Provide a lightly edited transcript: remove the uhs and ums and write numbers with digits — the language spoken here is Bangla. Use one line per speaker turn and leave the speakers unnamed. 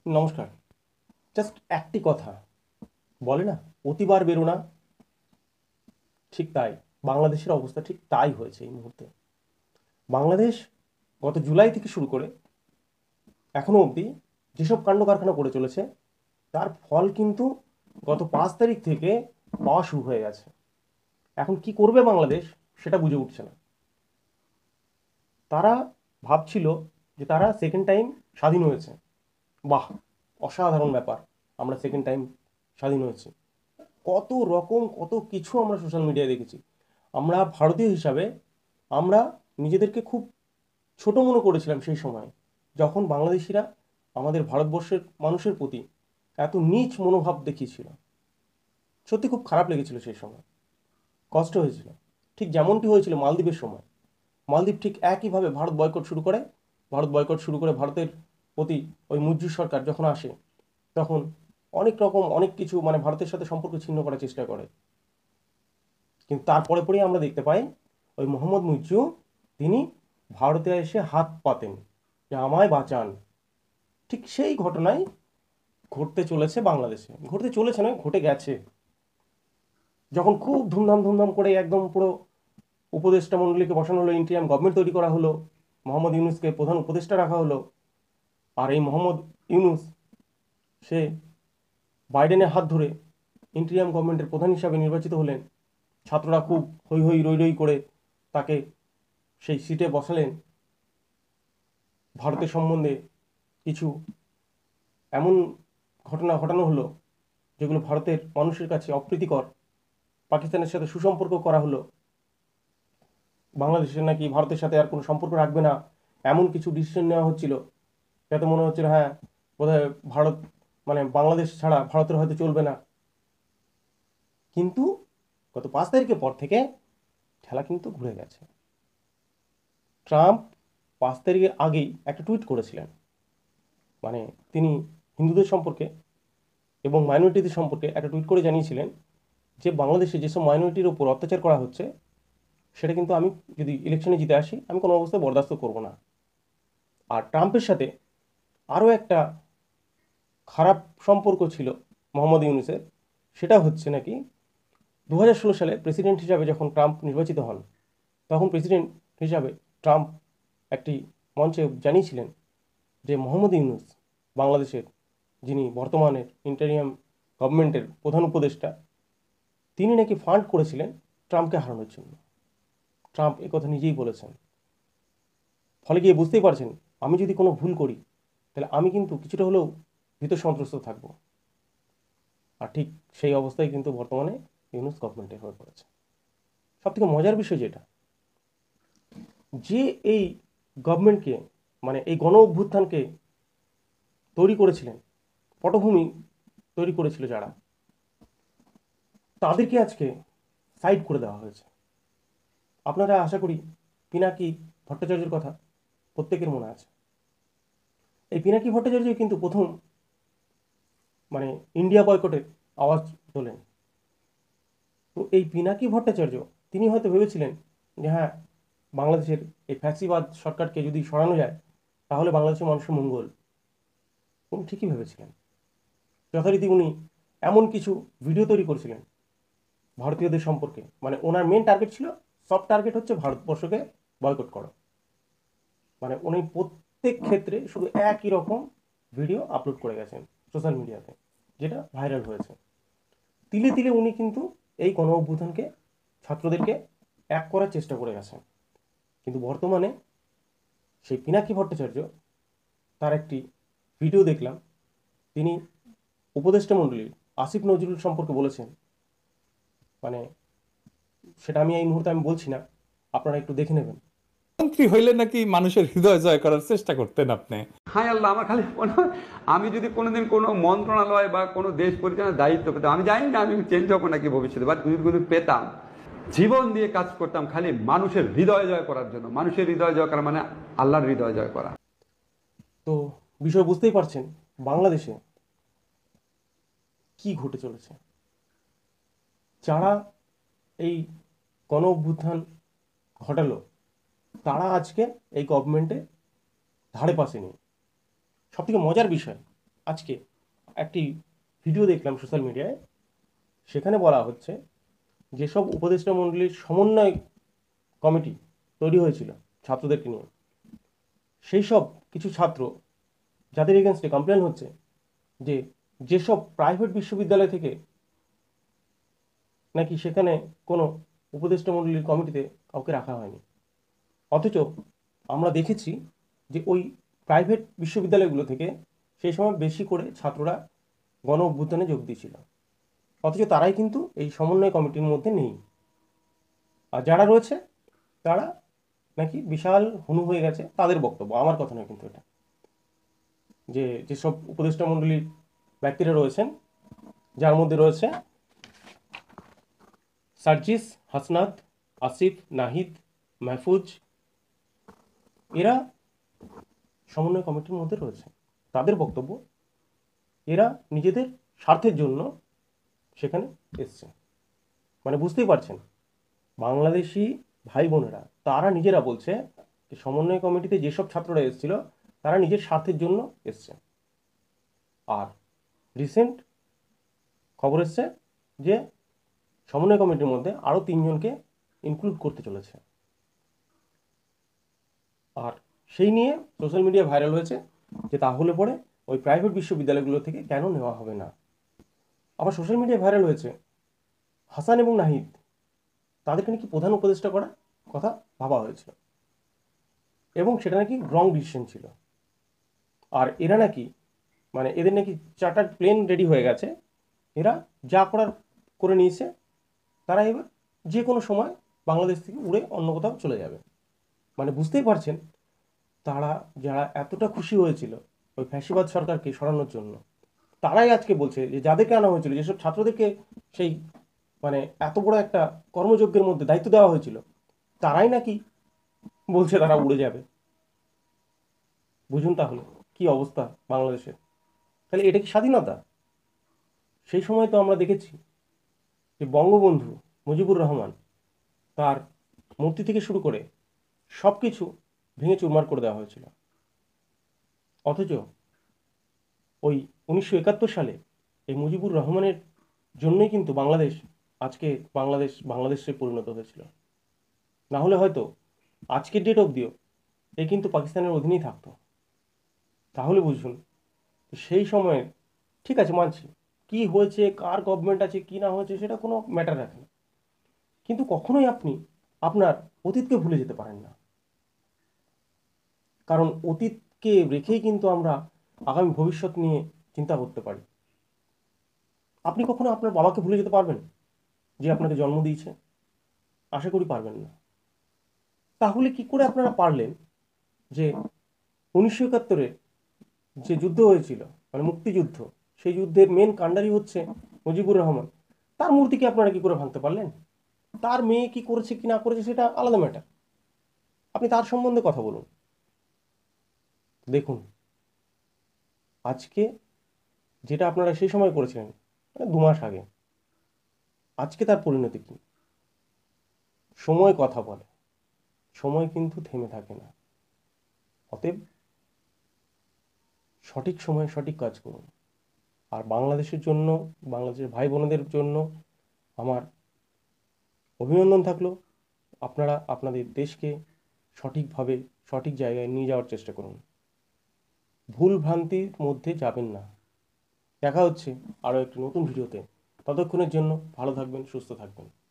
নমস্কার। জাস্ট একটি কথা বলে না, অতিবার বেরো না। ঠিক তাই বাংলাদেশের অবস্থা ঠিক তাই হয়েছে এই মুহূর্তে। বাংলাদেশ গত জুলাই থেকে শুরু করে এখনো অবধি যেসব কাণ্ড কারখানা করে চলেছে তার ফল কিন্তু গত 5 তারিখ থেকে পাওয়া শুরু হয়ে গেছে। এখন কি করবে বাংলাদেশ সেটা বুঝে উঠছে না। তারা ভাবছিল যে তারা সেকেন্ড টাইম স্বাধীন হয়েছে। বাহ, অসাধারণ ব্যাপার। আমরা সেকেন্ড টাইম স্বাধীন হয়েছি, কত রকম কত কিছু আমরা সোশ্যাল মিডিয়ায় দেখেছি। আমরা ভারতীয় হিসাবে আমরা নিজেদেরকে খুব ছোট মনে করেছিলাম সেই সময়, যখন বাংলাদেশিরা আমাদের ভারতবর্ষের মানুষের প্রতি এত নীচ মনোভাব দেখিয়েছিল। সত্যি খুব খারাপ লেগেছিল সেই সময়, কষ্ট হয়েছিল। ঠিক যেমনটি হয়েছিল মালদ্বীপের সময়। মালদ্বীপ ঠিক একইভাবে ভারত বয়কট শুরু করে। ভারতের প্রতি ওই মুজিব সরকার যখন আসে তখন অনেক রকম অনেক কিছু মানে ভারতের সাথে সম্পর্ক ছিন্ন করার চেষ্টা করে। কিন্তু তারপরে পরেই আমরা দেখতে পাই ওই মোহাম্মদ মুইজ্জু তিনি ভারতে এসে হাত পাতেন যে আমায় বাঁচান। ঠিক সেই ঘটনাই ঘটতে চলেছে বাংলাদেশে, ঘটতে চলেছে নয়, ঘটে গেছে। যখন খুব ধুমধাম ধুমধাম করে একদম পুরো উপদেষ্টা মণ্ডলীকে বসানো হলো, ইন্টিরিয়াম গভর্নমেন্ট তৈরি করা হলো, মোহাম্মদ ইউনুসকে প্রধান উপদেষ্টা রাখা হলো। আর এই মোহাম্মদ ইউনুস সে বাইডেনের হাত ধরে ইন্টিরিয়াম গভর্নমেন্টের প্রধান হিসাবে নির্বাচিত হলেন। ছাত্ররা খুব হৈ হৈ রই রই করে তাকে সেই সিটে বসালেন। ভারতের সম্বন্ধে কিছু এমন ঘটনা ঘটানো হলো যেগুলো ভারতের মানুষের কাছে অপ্রীতিকর। পাকিস্তানের সাথে সুসম্পর্ক করা হলো, বাংলাদেশের নাকি ভারতের সাথে আর কোনো সম্পর্ক রাখবে না, এমন কিছু ডিসিশন নেওয়া হচ্ছিল যাতে মনে হচ্ছিল হ্যাঁ বোধহয় ভারত মানে বাংলাদেশ ছাড়া ভারতের হয়তো চলবে না। কিন্তু গত 5 তারিখের পর থেকে খেলা কিন্তু ঘুরে গেছে। ট্রাম্প 5 তারিখের আগেই একটা টুইট করেছিলেন, মানে তিনি হিন্দুদের সম্পর্কে এবং মাইনরিটিদের সম্পর্কে একটা টুইট করে জানিয়েছিলেন যে বাংলাদেশে যেসব মাইনরিটির উপর অত্যাচার করা হচ্ছে সেটা কিন্তু আমি যদি ইলেকশনে জিতে আসি আমি কোনো অবস্থায় বরদাস্ত করব না। আর ট্রাম্পের সাথে আরও একটা খারাপ সম্পর্ক ছিল মোহাম্মদ ইউনুসের। সেটা হচ্ছে নাকি 2016 সালে প্রেসিডেন্ট হিসাবে যখন ট্রাম্প নির্বাচিত হন তখন প্রেসিডেন্ট হিসাবে ট্রাম্প একটি মঞ্চে জানিয়েছিলেন যে মোহাম্মদ ইউনুস বাংলাদেশের যিনি বর্তমানের ইন্টারিয়াম গভর্নমেন্টের প্রধান উপদেষ্টা তিনি নাকি ফান্ড করেছিলেন ট্রাম্পকে হারানোর জন্য। ট্রাম্প একথা নিজেই বলেছেন। ফলে গিয়ে বুঝতেই পারছেন আমি যদি কোনো ভুল করি তাহলে আমি কিন্তু কিছুটা হলেও ভীত সন্ত্রস্ত থাকব। আর ঠিক সেই অবস্থায় কিন্তু বর্তমানে ইউনুস গভর্নমেন্টে হয়ে পড়েছে। সবথেকে মজার বিষয় যেটা, যে এই গভর্নমেন্টকে মানে এই গণ অভ্যুত্থানকে তৈরি করেছিলেন, পটভূমি তৈরি করেছিল যারা, তাদেরকে আজকে সাইড করে দেওয়া হয়েছে। আপনারা আশা করি পিনাকি ভট্টাচার্যের কথা প্রত্যেকের মনে আছে। এই পিনাকি ভট্টাচার্য কিন্তু প্রথম মানে ইন্ডিয়া বয়কটের আওয়াজ তোলেন। তো এই পিনাকি ভট্টাচার্য তিনি হয়তো ভেবেছিলেন যে হ্যাঁ বাংলাদেশের এই ফ্যাসিবাদ সরকারকে যদি সরানো যায় তাহলে বাংলাদেশের মানুষের মঙ্গল। উনি ঠিকই ভেবেছিলেন। যথারীতি উনি এমন কিছু ভিডিও তৈরি করেছিলেন ভারতীয়দের সম্পর্কে, মানে ওনার মেন টার্গেট ছিল, সব টার্গেট হচ্ছে ভারতবর্ষকে বয়কট করা। মানে উনি প্রত্যেক ক্ষেত্রে শুধু একই রকম ভিডিও আপলোড করে গেছেন সোশ্যাল মিডিয়াতে, যেটা ভাইরাল হয়েছে। তিলে তিলে উনি কিন্তু এই গণ অভ্যুত্থানকে ছাত্রদেরকে এক করার চেষ্টা করে গেছেন। কিন্তু বর্তমানে সেই পিনাকি ভট্টাচার্য তার একটি ভিডিও দেখলাম, তিনি উপদেষ্টা মণ্ডলীর আসিফ নজরুল সম্পর্কে বলেছেন, মানে সেটা আমি এই মুহূর্তে আমি বলছি না, আপনারা একটু দেখে নেবেন।
মন্ত্রী হইলে নাকি মানুষের হৃদয় জয় করার চেষ্টা করতেন আপনি।
হায় আল্লাহ, আমার খালি মনে হয় আমি যদি কোনোদিন কোনো মন্ত্রণালয় বা কোনো দেশ পরিচালনার দায়িত্ব পেতাম, আমি জানি না আমি চেঞ্জ হবো নাকি ভবিষ্যতে, বা যদি কোনো পেতাম, জীবন দিয়ে কাজ করতাম খালি মানুষের হৃদয় জয় করার জন্য। মানুষের হৃদয় জয় করা মানে আল্লাহর হৃদয় জয় করা।
তো বিষয় বুঝতেই পারছেন বাংলাদেশে কি ঘটে চলেছে। যারা এই গণ অভ্যুত্থান ঘটালো তারা আজকে এই গভর্নমেন্টে ধারে পাশে নেই। সবথেকে মজার বিষয়, আজকে একটি ভিডিও দেখলাম সোশ্যাল মিডিয়ায়, সেখানে বলা হচ্ছে যেসব উপদেষ্টা মণ্ডলীর সমন্বয় কমিটি তৈরি হয়েছিল ছাত্রদেরকে নিয়ে, সেই সব কিছু ছাত্র যাদের এগেনস্টে কমপ্লেন হচ্ছে যে যেসব প্রাইভেট বিশ্ববিদ্যালয় থেকে নাকি সেখানে কোনো উপদেষ্টা মণ্ডলীর কমিটিতে কাউকে রাখা হয়নি, অথচ আমরা দেখেছি যে ওই প্রাইভেট বিশ্ববিদ্যালয়গুলো থেকে সেই সময় বেশি করে ছাত্ররা গণ অভ্যুত্থানে যোগ দিয়েছিল, অথচ তারাই কিন্তু এই সমন্বয় কমিটির মধ্যে নেই। আর যারা রয়েছে তারা নাকি বিশাল হুনু হয়ে গেছে, তাদের বক্তব্য, আমার কথা নয় কিন্তু এটা, যে যেসব উপদেষ্টা মণ্ডলীর ব্যক্তিরা রয়েছেন, যার মধ্যে রয়েছে সার্জিস, হাসনাত, আসিফ, নাহিদ, মাহফুজ, এরা সমন্বয় কমিটির মধ্যে রয়েছে। তাদের বক্তব্য, এরা নিজেদের স্বার্থের জন্য সেখানে এসছে। মানে বুঝতেই পারছেন, বাংলাদেশি ভাই বোনেরা তারা নিজেরা বলছে যে সমন্বয় কমিটিতে যেসব ছাত্ররা এসেছিল তারা নিজের স্বার্থের জন্য এসছে। আর রিসেন্ট খবর এসছে যে সমন্বয় কমিটির মধ্যে আরও 3 জনকে ইনক্লুড করতে চলেছে। আর সেই নিয়ে সোশ্যাল মিডিয়া ভাইরাল হয়েছে যে তাহলে পরে ওই প্রাইভেট বিশ্ববিদ্যালয়গুলো থেকে কেন নেওয়া হবে না। আবার সোশ্যাল মিডিয়ায় ভাইরাল হয়েছে হাসান এবং নাহিদ, তাদেরকে নাকি প্রধান উপদেষ্টা করার কথা ভাবা হয়েছিল এবং সেটা নাকি রং ডিসিশন ছিল। আর এরা নাকি, মানে এদের নাকি চার্টার্ড প্লেন রেডি হয়ে গেছে, এরা যা করার করে নিয়েছে, তারা এবার যে কোনো সময় বাংলাদেশ থেকে উড়ে অন্য কোথাও চলে যাবে। মানে বুঝতেই পারছেন, তারা যারা এতটা খুশি হয়েছিল ওই ফ্যাসিবাদ সরকারকে সরানোর জন্য, তারাই আজকে বলছে যে যাদেরকে আনা হয়েছিল, যেসব ছাত্রদেরকে সেই মানে এত বড় একটা কর্মযজ্ঞের মধ্যে দায়িত্ব দেওয়া হয়েছিল, তারাই নাকি বলছে তারা উড়ে যাবে। বুঝুন তাহলে কি অবস্থা বাংলাদেশের। তাহলে এটা কি স্বাধীনতা? সেই সময় তো আমরা দেখেছি যে বঙ্গবন্ধু মুজিবুর রহমান, তার মূর্তি থেকে শুরু করে সব কিছু ভেঙে চুরমার করে দেওয়া হয়েছিল, অথচ ওই 1971 সালে এই মুজিবুর রহমানের জন্যই কিন্তু বাংলাদেশ আজকে বাংলাদেশে পরিণত হয়েছিল। না হলে হয়তো আজকের ডেট অবধিও এ কিন্তু পাকিস্তানের অধীনেই থাকতো। তাহলে বুঝুন সেই সময়ে, ঠিক আছে মানছি কি হয়েছে, কার গভর্নমেন্ট আছে কি না হয়েছে সেটা কোনো ম্যাটার রাখে না, কিন্তু কখনোই আপনি আপনার অতীতকে ভুলে যেতে পারেন না, কারণ অতীতকে রেখেই কিন্তু আমরা আগামী ভবিষ্যৎ নিয়ে চিন্তা করতে পারি। আপনি কখনো আপনার বাবাকে ভুলে যেতে পারবেন যে আপনাকে জন্ম দিয়েছে? আশা করি পারবেন না। তাহলে কি করে আপনারা পারলেন যে 1971-এ যে যুদ্ধ হয়েছিল, মানে মুক্তিযুদ্ধ, সেই যুদ্ধের মেন কাণ্ডারি হচ্ছে মুজিবুর রহমান, তার মূর্তিকে আপনারা কি করে ভাঙতে পারলেন? তার মেয়ে কি করেছে কি না করেছে সেটা আলাদা ম্যাটার, আপনি তার সম্বন্ধে কথা বলুন। দেখুন আজকে যেটা আপনারা সেই সময় করেছিলেন, মানে 2 মাস আগে, আজকে তার পরিণতি কি? সময় কথা বলে, সময় কিন্তু থেমে থাকে না। অতএব সঠিক সময়ে সঠিক কাজ করুন। আর বাংলাদেশের জন্য, বাংলাদেশের ভাই বোনেদের জন্য আমার অভিনন্দন থাকলো, আপনারা আপনাদের দেশকে সঠিকভাবে সঠিক জায়গায় নিয়ে যাওয়ার চেষ্টা করুন, ভুল ভ্রান্তির মধ্যে যাবেন না। দেখা হচ্ছে আরও একটি নতুন ভিডিওতে, ততক্ষণের জন্য ভালো থাকবেন, সুস্থ থাকবেন।